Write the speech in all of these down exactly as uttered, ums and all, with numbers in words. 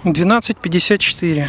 двенадцать пятьдесят четыре.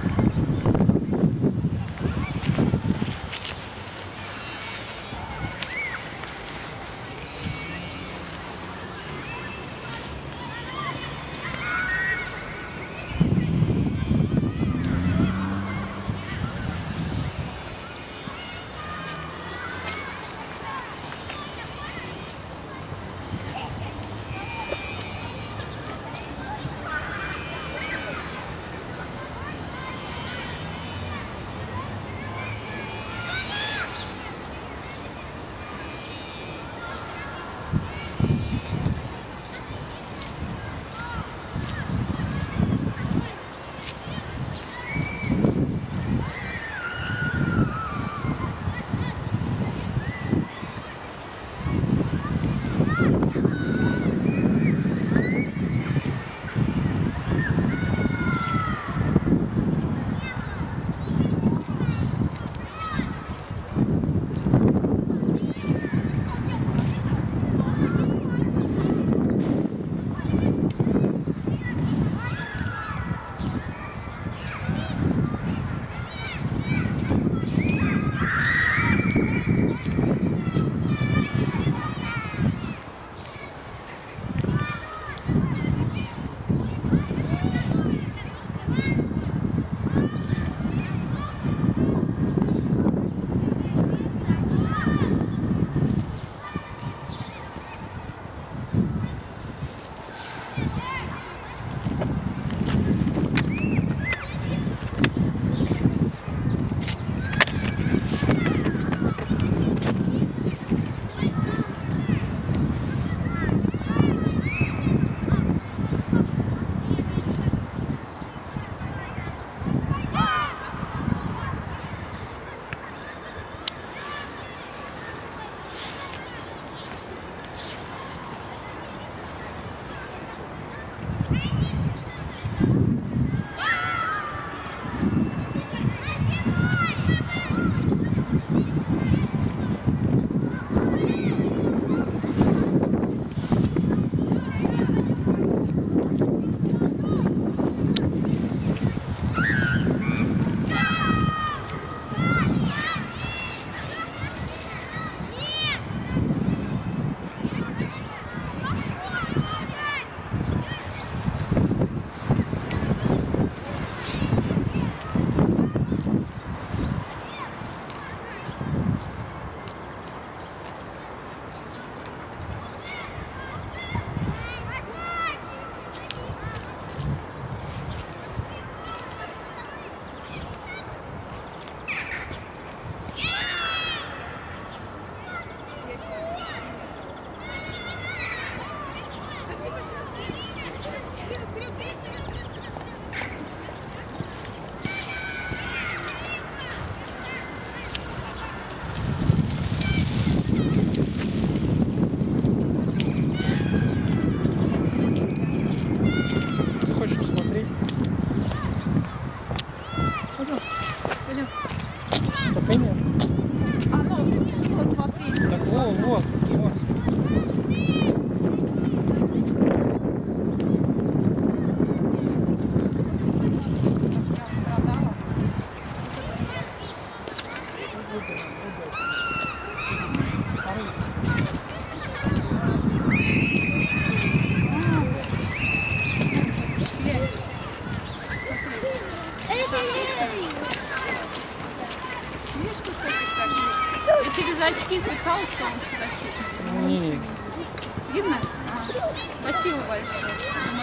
Через очки пытался он сюда. Не. Видно? А, спасибо большое.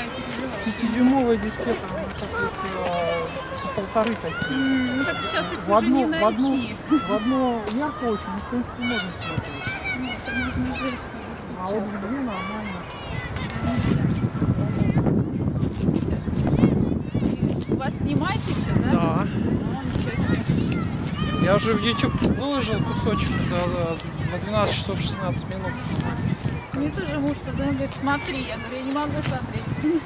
Пятидюймовая дискета, так вот, а, полторы такие. Mm, ну так сейчас их в уже одно, не найти. В одно, в одно ярко очень, в принципе, можно смотреть. Ну, это можно жить, чтобы сейчас. А вот в две нормально. У вас снимает еще, да? Да. О, ничего себе. Я уже в YouTube выложил кусочек да, на двенадцать часов шестнадцать минут. Мне тоже муж позвонил, говорит, смотри. Я говорю, я не могу смотреть.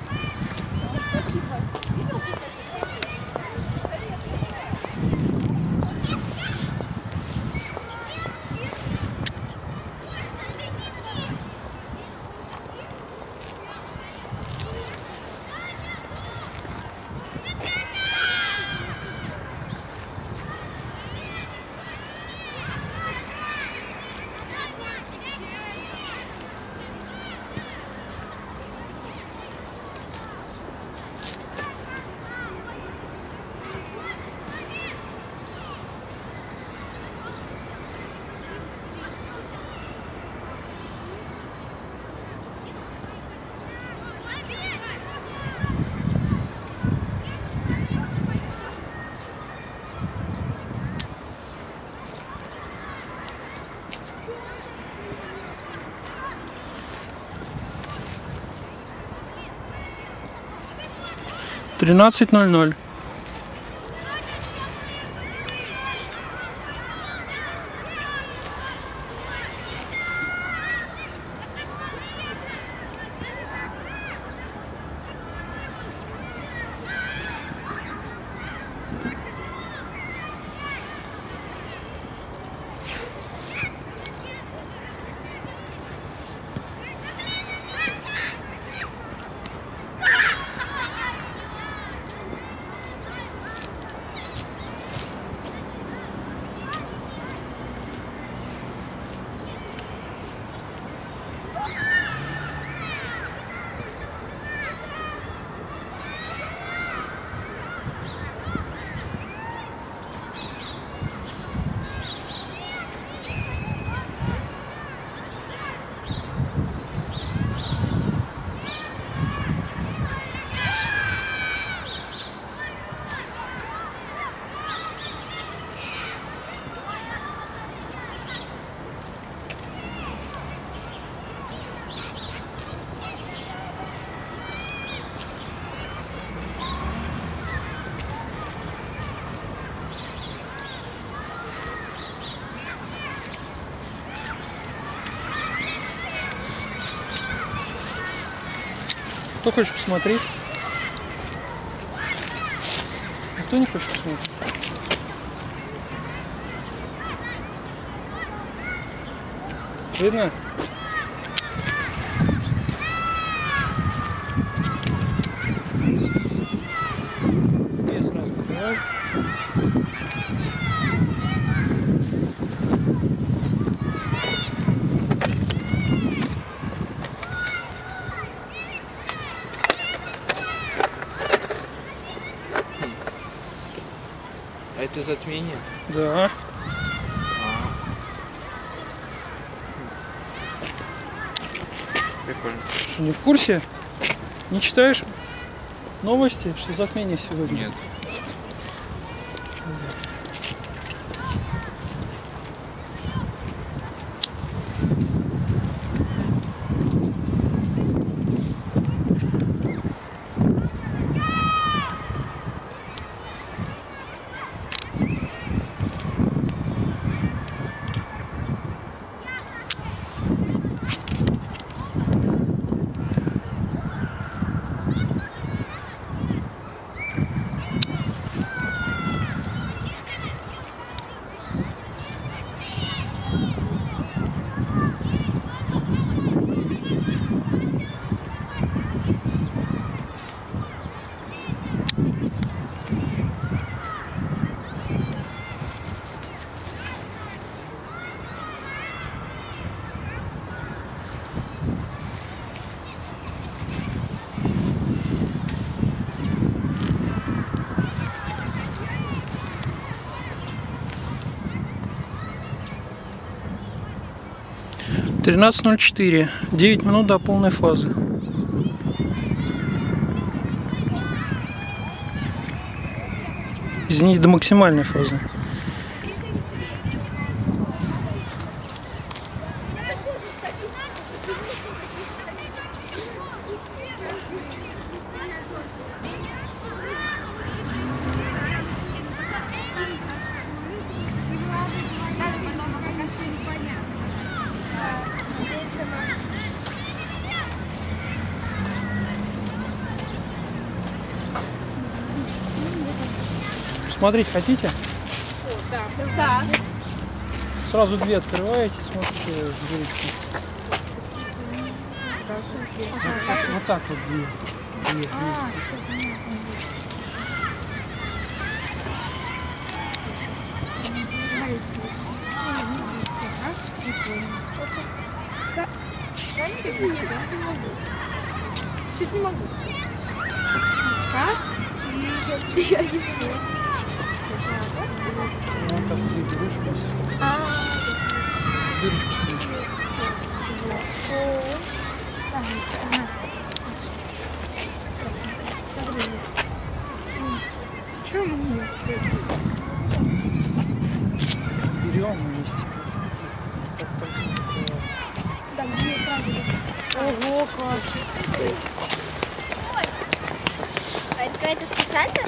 тринадцать ноль ноль. Кто хочет посмотреть? А кто не хочет посмотреть? Видно? Я сразу открываю. Это затмение? Да. Прикольно. Что, не в курсе? Не читаешь новости, что затмение сегодня? Нет. тринадцать ноль четыре. девять минут до полной фазы. Извините, до максимальной фазы. Смотреть хотите? Да. Да. Сразу две открываете, смотрите дырочки. Вот так вот, так вот две. Две, А, две. все понятно. Раз, секунду. Как? Сами я чуть не могу. Чуть не могу. Как? Я не могу. Вот так две берешь, просто А, дырочку смотришь. Чего мы не Берем вместе. Так пальцем открываем. Да, где сразу. Ого, как. какая-то специальная?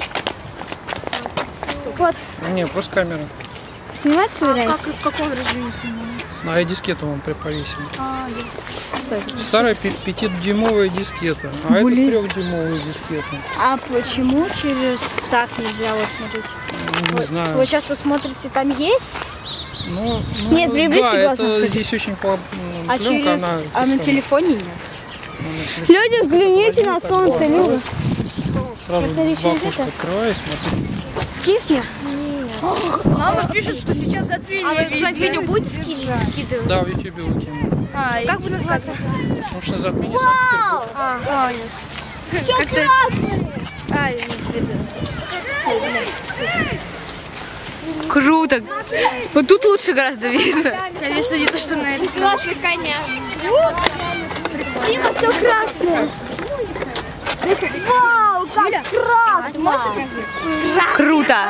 Вот. Не, просто камера. Снимать собираетесь? Как и в каком режиме снимается? А дискету вам повесили. А, есть. Старая пи- пятидюймовая дискета, а это трехдюймовая дискета. А почему через так нельзя вот смотреть? Не знаю. Вы сейчас посмотрите, там есть? Ну, ну, Нет, приблизьте да, глазом. это здесь очень по... А, пленка, через... она а на писала. телефоне нет? Ну, на телефоне. Люди, взгляните на солнце, Люба. Сразу Посмотри, в через окошко это. открывай, смотри. Скифни? Мама пишет, что сейчас затмение. А вы, кстати, видео будете скидывать? Да, в ютубе выкину. А, Как бы называться? Потому что затмение Санкт-Петербург. А, а, нет. Все красные! А, не видно. Круто. Вот тут лучше гораздо видно. Конечно, не то, что на этом. Красный коня. Дима, все красное. Вау, как красно! Круто.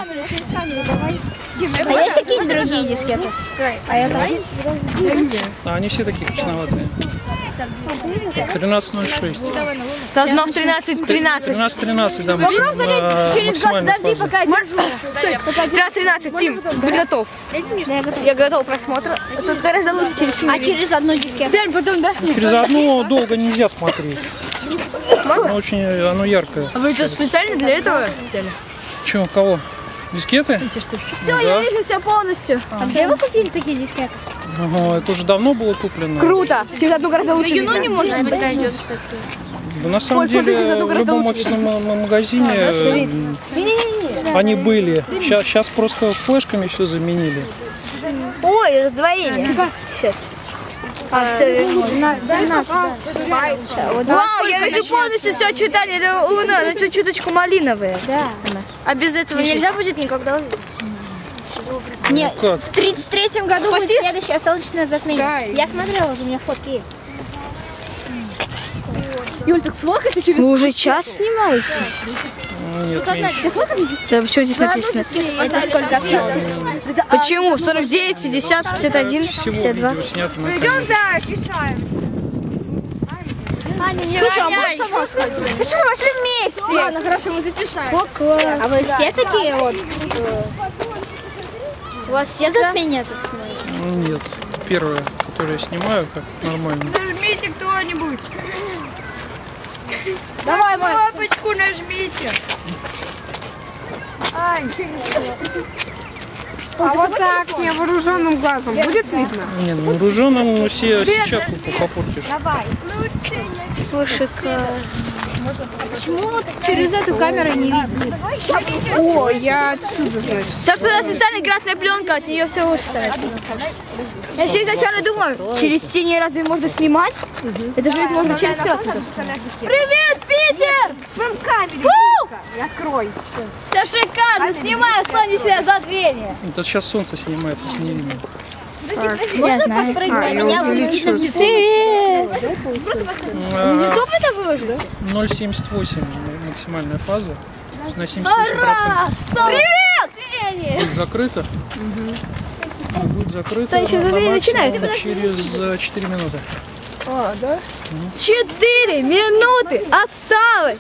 А есть какие-нибудь другие дискеты? А это? А они все такие красноватые. тринадцать ноль шесть. Должно в тринадцать тринадцать. тринадцать тринадцать, да, максимально. Через год подожди, пока я держу. тринадцать тринадцать, Тим, будь готов. Я готов к просмотру. Тут гораздо лучше через А через одну дискету? потом, да? Через одно долго нельзя смотреть. Оно очень, оно яркое. А вы это специально для этого взяли? Че, кого? Дискеты? Все, я вижу все полностью. А где вы купили такие дискеты? Ага, это уже давно было куплено. Круто. Через одну гораздо лучше. Юно не может быть найдет. Да, на самом Ой, деле, смотрите, это в гораздо любом лучше. офисном м- магазине э, они были. Сейчас просто флешками все заменили. Ой, раздвоение. Сейчас. А, все, Вау, я вижу полностью все читание. Это луна, но это чуточку малиновая. Да. А без этого нельзя будет никогда увидеть? Нет, Ну как? в тридцать третьем году будет следующее солнечное затмение. Я смотрела, уже у меня фотки есть. Юль, так сколько это через... Вы уже час снимаете? Нет, меньше. Да, почему здесь написано? Это сколько осталось? Почему? сорок девять, пятьдесят, пятьдесят один, Всего пятьдесят два. видео снято на камеру. Слушай, а можно? Почему пошли вместе? Ладно, хорошо, мы запишаем. А вы все такие вот? э, У вас все затмения так снимаете? Нет, первое, которое я снимаю, как нормально. Нажмите кто-нибудь. Давай, кнопочку нажмите. А вот так, с невооруженным глазом будет видно? Не, ну вооруженному все сетчатку попортишь. Слушай, почему вот через эту камеру не видно? О, я отсюда, значит. Потому что у нас специальная красная пленка, от нее все лучше становится. Я еще изначально думаю, через тени разве можно снимать? Это же ведь можно через красную. Привет, Питер! Открой. Все шикарно, снимаю солнечное затмение. Это сейчас солнце снимает, нас не видно. Я знаю. А, я Меня увеличилась. Привет! А, Ютуб это выложить? ноль семьдесят восемь максимальная фаза. На семьдесят восемь Ура! процентов Привет! будет закрыто. Будет закрыто Солнечное на затмение максимум начинается. через э, четыре минуты. Четыре минуты осталось.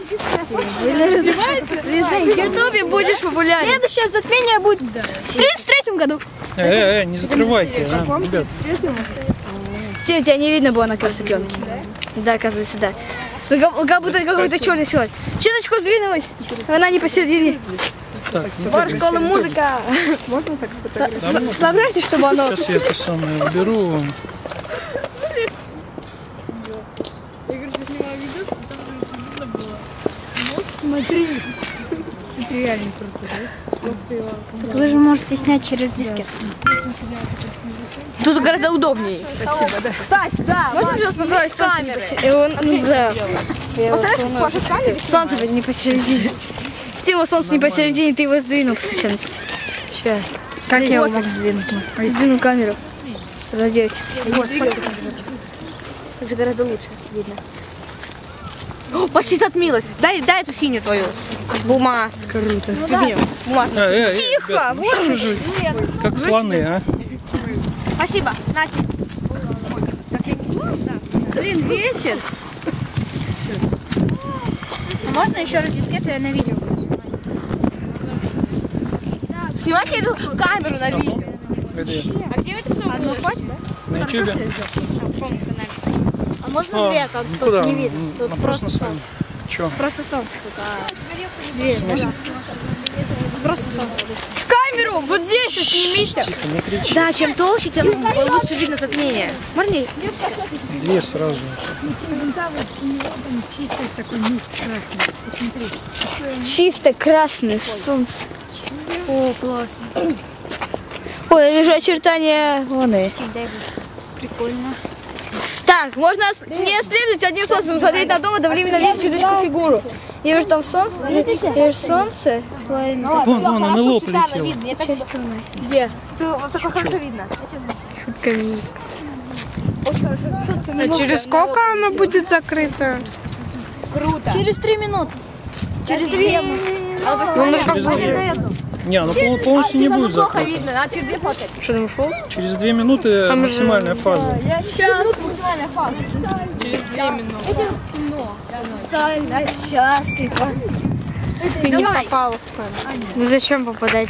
В Ютубе будешь популярен. Следующее затмение будет в тридцать третьем году. Э, э, э, не закрывайте, а, ребят. Тим, тебя не видно было на красной пленке. Да, оказывается, да. Ну, Как, как будто какой-то черный силуэт. Чуточку сдвинулась. Она не посередине. Так, не трогайте. Школа музыка. Да, ну, Поправьте, чтобы оно... сейчас я это самое уберу. Вы же можете снять через дискет. Тут гораздо удобнее. Спасибо, да. Кстати, да. Можно, пожалуйста, поправить солнце не посередине? Да. Солнце не посередине. Тима, солнце не посередине, ты его сдвинул по случайности. Сейчас. Как я его мог сдвинуть? Сдвинул камеру. Задел чуть-чуть. Так же гораздо лучше видно. О, почти затмилась. Дай, дай эту синюю твою. Бума. Круто. Бумажную. Э, э, э, Тихо, ребят, ну что же, как слоны, а? Спасибо. Нате. Блин, ветер. Можно еще раз дискету, я на видео буду. Снимайте эту камеру на видео. Где? А где вы это потом? Одну хватит, да? На ютубе? А можно А, две, как ну тут куда? не видно? Ну, Тут ну, просто просто солнце. Чё? Просто солнце тут, а две. В смысле? Просто солнце. В камеру! Вот здесь снимите. Тихо, не кричи. Да, чем толще, тем лучше видно затмение. Марни. Дверь сразу. Чисто красное солнце. О, классно. Ой, я вижу очертания Луны. Прикольно. Так, можно не следовать одним солнцем, смотреть на дом, одновременно видеть чудочку фигуру. Я вижу там солнце, я вижу солнце. Вон, вон, НЛО полетело. Часть Луны. Где? Вот такое хорошо видно. А через сколько оно будет закрыто? Круто. Через три минуты. Через две. Через две. Не, оно пол- полностью не будет Плохо закрыто. видно, надо через две фотки. Что ты ушел? Через две минуты максимальная фаза. Сейчас. Максимальная фаза. Через две минуты. Тотально счастлива. Ты не попала в камеру. Ну зачем попадать?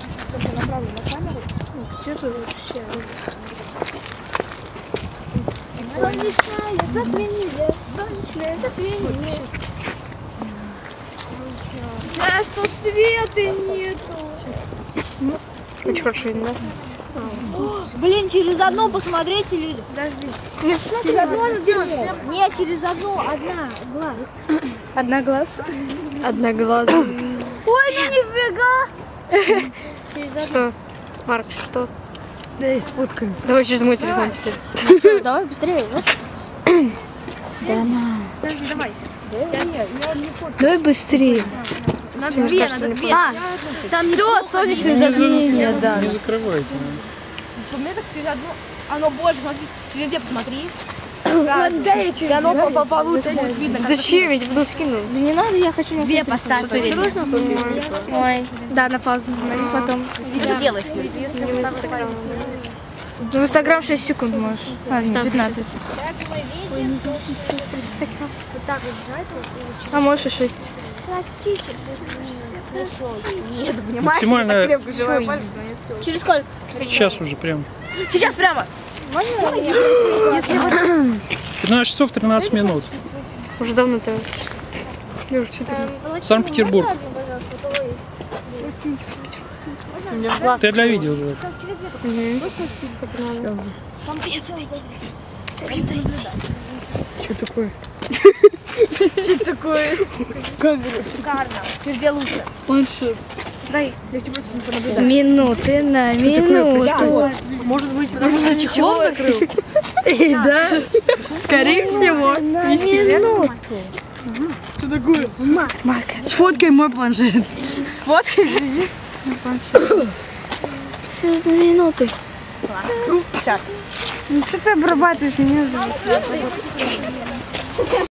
Солнечное затмение, солнечное затмение. Да что света нету. Очень хорошо видно. Блин, через одну посмотрите, люди. Подожди. Через одну она дерьмо. Нет, через одну, одна глаз. Одна глаз. Одна глаз. Ой, ну нифига. Что? Марк, что? Дай сфоткаем. Давай через мой телефон теперь. Давай быстрее. Да на. Давай. Давай быстрее. Надо две, надо две. А, там все, солнечное затмение, да. Не закрывайте. У меня так через одну. Оно больше, смотри. Через две посмотри. И оно по- получше будет видно. Зачем? Я тебе буду скину. Да не надо, я хочу на Две поставь. Что-то еще нужно? Ой. Да, на паузу останови, потом. Что ты делаешь? Ну, в Инстаграм шесть секунд можешь. А, нет, пятнадцать. А можешь и шесть. Практически. Максимальная... Через сколько? Сейчас уже прям. Сейчас прямо. пятнадцать часов тринадцать минут. Уже давно ты. Лёш, что ты? Санкт-Петербург. Ты для видео. Вот. Что такое? Что такое? Камера. Шикарно. Ты где лучше? Планшет. Дай, я тебе просто С минуты на минуту. Может быть, потому что чехол закрыл? Да, скорее всего. На минуту. Что такое? Марка. Сфоткай мой планшет. Сфоткай. С минуты. Ну, что ты обрабатываешь меня?